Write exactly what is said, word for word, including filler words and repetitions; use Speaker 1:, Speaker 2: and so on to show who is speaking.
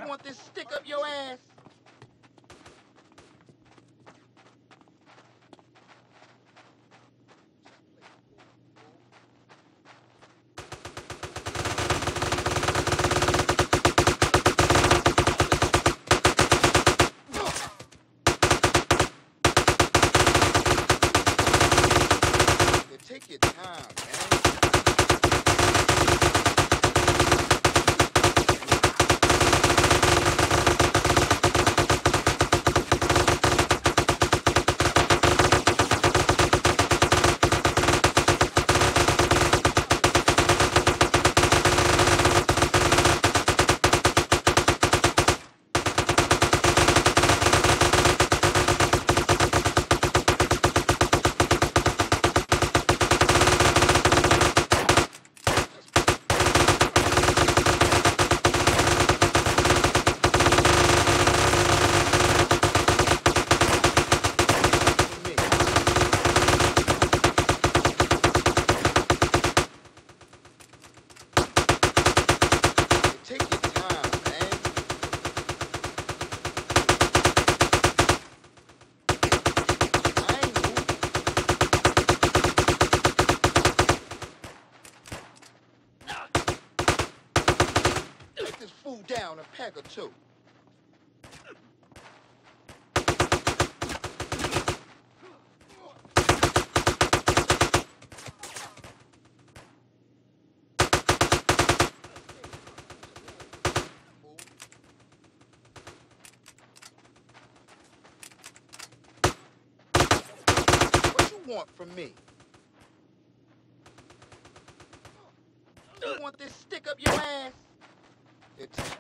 Speaker 1: You want this stick up your ass? Yeah, take your time, man. Take your time, man. I ain't moving. Take this fool down a pack or two. What you want from me? You want this stick up your ass? It's